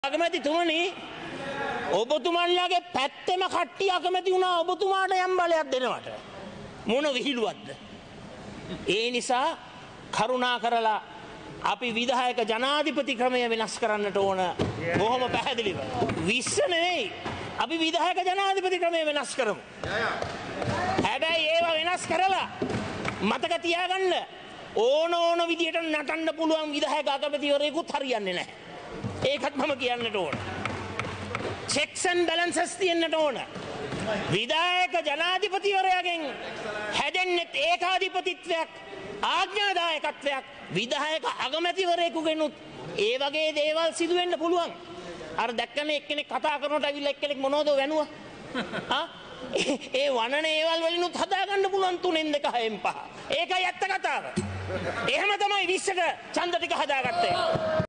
අගමැතිතුමනි ඔබතුමන්ලාගේ පැත්තෙම කට්ටිය අකමැති වුණා ඔබතුමාට යම් බලයක් දෙනවට මොන විහිළුවක්ද ඒ නිසා කරුණා කරලා අපි විධායක ජනාධිපති ක්‍රමය වෙනස් කරන්නට ඕන බොහොම පැහැදිලිව 20 නෙවෙයි අපි විධායක ජනාධිපති ක්‍රමය වෙනස් කරමු හැබැයි ඒවා වෙනස් කරලා මතක තියාගන්න ඕන විදියට නටන්න පුළුවන් විධායක අගමැතිවරයෙකුත් හරියන්නේ නැහැ ඒකත් මම කියන්නට ඕන. checks and balances තියෙන්නට ඕන. විධායක ජනාධිපතිවරයාගෙන් හැදෙන්නේ ඒකාධිපතිත්වයක් ආඥාදායකත්වයක් විධායක අගමැතිවරයෙකුගෙනුත් ඒ වගේ දේවල් සිදු වෙන්න පුළුවන්. අර දැක්කනේ එක්කෙනෙක් කතා කරනකොට ඇවිල්ලා එක්කෙනෙක් මොනවද වැනුවා? ඒ වනන ඒවල් වලිනුත් හදා ගන්න පුළුවන් 3න් 2 6න් 5. ඒකයි ඇත්ත කතාව. එහෙම තමයි 20ට ඡන්ද ටික හදාගත්තේ.